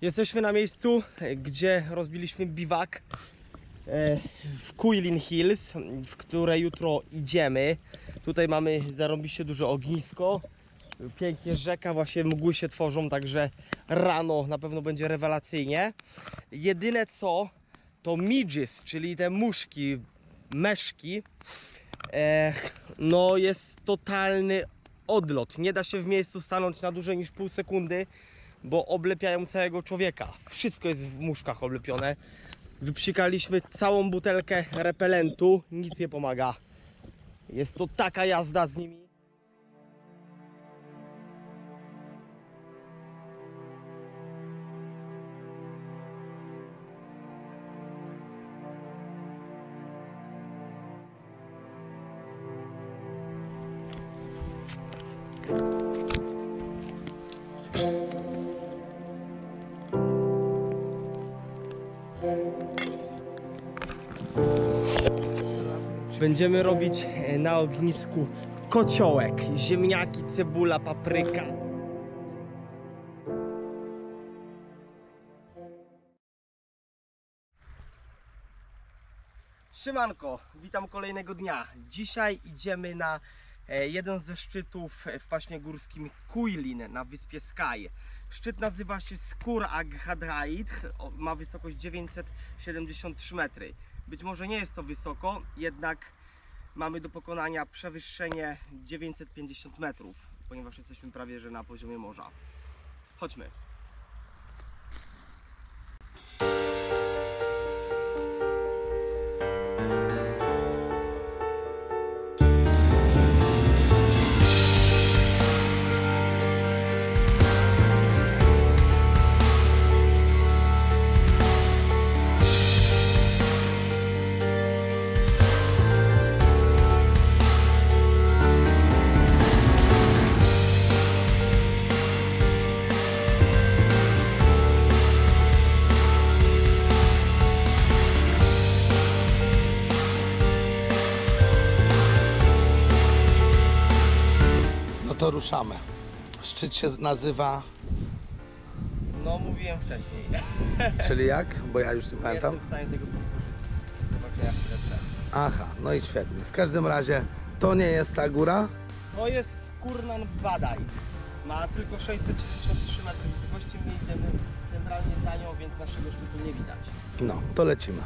Jesteśmy na miejscu, gdzie rozbiliśmy biwak w Cuillin Hills, w które jutro idziemy. Tutaj mamy zarąbiście duże ognisko, pięknie rzeka, właśnie mgły się tworzą, także rano na pewno będzie rewelacyjnie. Jedyne co, to midges, czyli te muszki, meszki, no jest totalny odlot. Nie da się w miejscu stanąć na dłużej niż pół sekundy, bo oblepiają całego człowieka. Wszystko jest w muszkach oblepione. Wypsikaliśmy całą butelkę repelentu, nic nie pomaga. Jest to taka jazda z nimi. Będziemy robić na ognisku kociołek, ziemniaki, cebula, papryka. Siemanko, witam kolejnego dnia. Dzisiaj idziemy na jeden ze szczytów w paśmie górskim Cuillin na wyspie Skye. Szczyt nazywa się Skúr ag Hadraith, ma wysokość 973 metry. Być może nie jest to wysoko, jednak mamy do pokonania przewyższenie 950 metrów, ponieważ jesteśmy prawie że na poziomie morza. Chodźmy. To ruszamy. Szczyt się nazywa... No, mówiłem wcześniej. Czyli jak? Bo ja już nie pamiętam. Jestem w stanie tego powtórzyć. Zobaczę jak lecę. Aha, no i świetnie. W każdym razie to nie jest ta góra. To jest Skúr ag Hadraith. Ma tylko 633 metry wysokości. My idziemy centralnie za nią, więc naszego szczytu nie widać. No, to lecimy.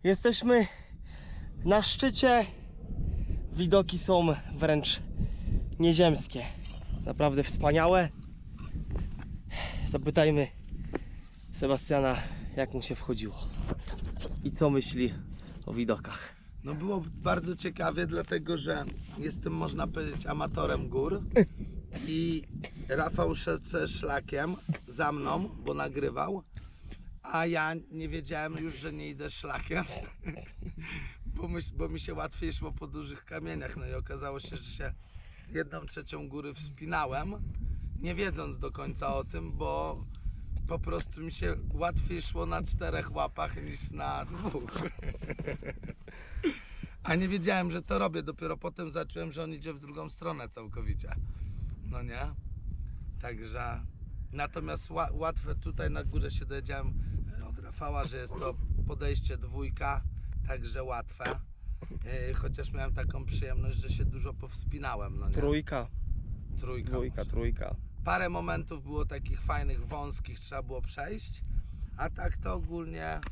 Jesteśmy na szczycie. Widoki są wręcz nieziemskie. Naprawdę wspaniałe. Zapytajmy Sebastiana, jak mu się wchodziło i co myśli o widokach. No było bardzo ciekawie, dlatego że jestem, można powiedzieć, amatorem gór i Rafał szedł ze szlakiem za mną, bo nagrywał, a ja nie wiedziałem już, że nie idę szlakiem, bo mi się łatwiej szło po dużych kamieniach. No i okazało się, że się 1/3 góry wspinałem, nie wiedząc do końca o tym, bo po prostu mi się łatwiej szło na 4 łapach niż na 2. A nie wiedziałem, że to robię. Dopiero potem zacząłem, że on idzie w drugą stronę całkowicie. No nie? Także natomiast łatwe tutaj na górze się dowiedziałem od Rafała, że jest to podejście 2, także łatwe. Chociaż miałem taką przyjemność, że się dużo powspinałem. No nie? Trójka. Trójka. Parę momentów było takich fajnych, wąskich, trzeba było przejść, a tak to ogólnie...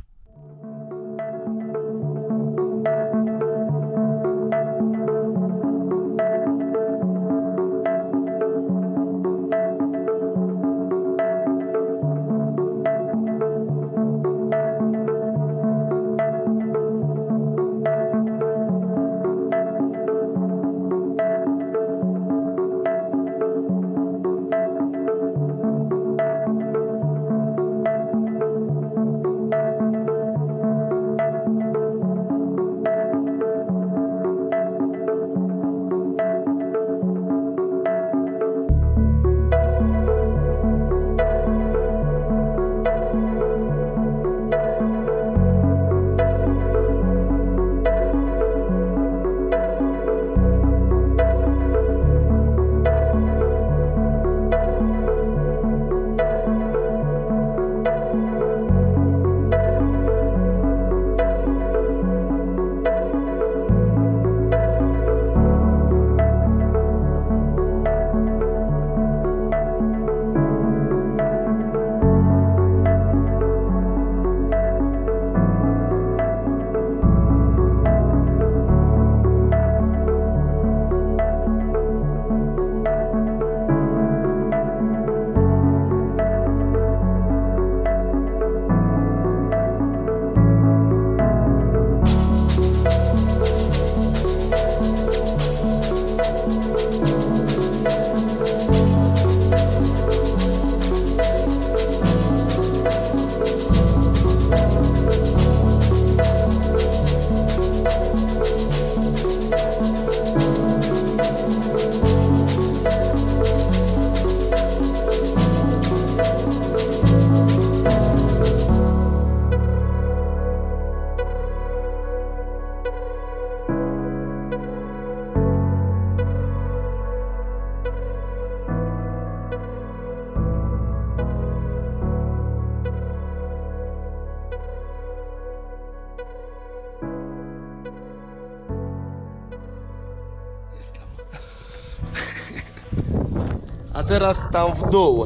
A teraz tam w dół.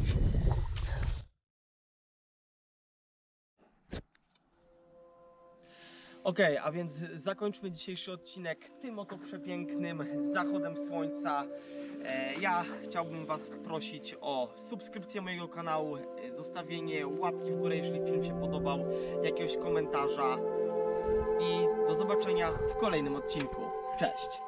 Okej, a więc zakończmy dzisiejszy odcinek tym oto przepięknym zachodem słońca. Ja chciałbym Was prosić o subskrypcję mojego kanału, zostawienie łapki w górę, jeżeli film się podobał, jakiegoś komentarza i do zobaczenia w kolejnym odcinku. Cześć!